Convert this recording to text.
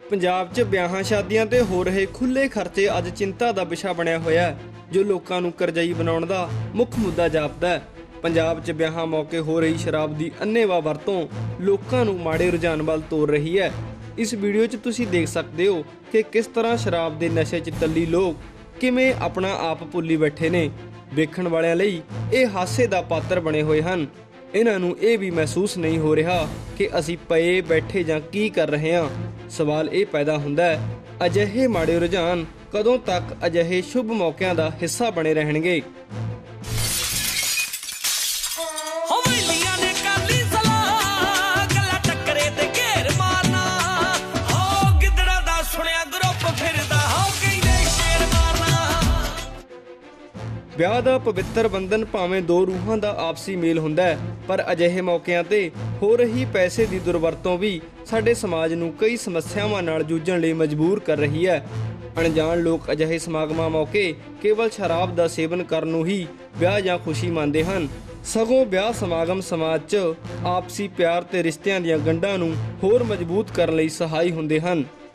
ਪੰਜਾਬ 'ਚ ਵਿਆਹਾਂ ਸ਼ਾਦੀਆਂ ਤੇ ਹੋ ਰਹੇ ਖੁੱਲੇ ਖਰਚੇ ਅੱਜ ਚਿੰਤਾ ਦਾ ਵਿਸ਼ਾ ਬਣਿਆ ਹੋਇਆ ਹੈ, ਜੋ ਲੋਕਾਂ ਨੂੰ ਕਰਜ਼ਈ ਬਣਾਉਣ ਦਾ ਮੁੱਖ ਮੁੱਦਾ ਜਾਪਦਾ ਹੈ। ਪੰਜਾਬ 'ਚ ਵਿਆਹਾਂ ਮੌਕੇ ਹੋ ਰਹੀ ਸ਼ਰਾਬ ਦੀ ਅੰਨ੍ਹੇਵਾਹ ਵਰਤੋਂ ਲੋਕਾਂ ਨੂੰ ਮਾੜੇ ਰੁਝਾਨ ਵੱਲ ਤੋਰ ਰਹੀ ਹੈ। ਇਸ ਵੀਡੀਓ 'ਚ ਤੁਸੀਂ ਦੇਖ ਸਕਦੇ ਹੋ ਕਿ ਕਿਸ ਤਰ੍ਹਾਂ ਸ਼ਰਾਬ ਦੇ ਨਸ਼ੇ 'ਚ ਟੱਲੀ ਲੋਕ ਕਿਵੇਂ ਆਪਣਾ ਆਪ ਭੁੱਲੀ ਬੈਠੇ ਨੇ। ਵੇਖਣ ਵਾਲਿਆਂ ਲਈ ਇਹ ਹਾਸੇ ਦਾ ਪਾਤਰ ਬਣੇ ਹੋਏ ਹਨ। ਇਹਨਾਂ ਨੂੰ ਇਹ ਵੀ ਮਹਿਸੂਸ ਨਹੀਂ ਹੋ ਰਿਹਾ ਕਿ ਅਸੀਂ ਪਏ ਬੈਠੇ ਜਾਂ ਕੀ ਕਰ ਰਹੇ ਹਾਂ। ਸਵਾਲ ਇਹ ਪੈਦਾ ਹੁੰਦਾ ਹੈ, ਅਜਿਹੇ ਮਾੜੇ ਰੁਝਾਨ ਕਦੋਂ ਤੱਕ ਅਜਿਹੇ ਸ਼ੁਭ ਮੌਕਿਆਂ ਦਾ ਹਿੱਸਾ ਬਣੇ ਰਹਿਣਗੇ। ਵਿਆਹ ਦਾ ਪਵਿੱਤਰ ਬੰਧਨ ਭਾਵੇਂ ਦੋ ਰੂਹਾਂ ਦਾ ਆਪਸੀ ਮੇਲ ਹੁੰਦਾ ਹੈ, ਪਰ ਅਜਿਹੇ ਮੌਕਿਆਂ ਤੇ ਹੋ ਰਹੀ ਪੈਸੇ ਦੀ ਦੁਰਵਰਤੋਂ ਵੀ ਸਾਡੇ ਸਮਾਜ ਨੂੰ ਕਈ ਸਮੱਸਿਆਵਾਂ ਨਾਲ ਜੂਝਣ ਲਈ ਮਜਬੂਰ ਕਰ ਰਹੀ ਹੈ। ਅਣਜਾਣ ਲੋਕ ਅਜਿਹੇ ਸਮਾਗਮਾਂ ਮੌਕੇ ਕੇਵਲ ਸ਼ਰਾਬ ਦਾ ਸੇਵਨ ਕਰਨ ਨੂੰ ਹੀ ਵਿਆਹ ਜਾਂ ਖੁਸ਼ੀ ਮੰਨਦੇ ਹਨ, ਸਗੋਂ ਵਿਆਹ ਸਮਾਗਮ ਸਮਾਜ 'ਚ ਆਪਸੀ ਪਿਆਰ ਤੇ ਰਿਸ਼ਤਿਆਂ ਦੀਆਂ ਗੰਢਾਂ ਨੂੰ ਹੋਰ ਮਜ਼ਬੂਤ ਕਰਨ ਲਈ ਸਹਾਈ ਹੁੰਦੇ ਹਨ।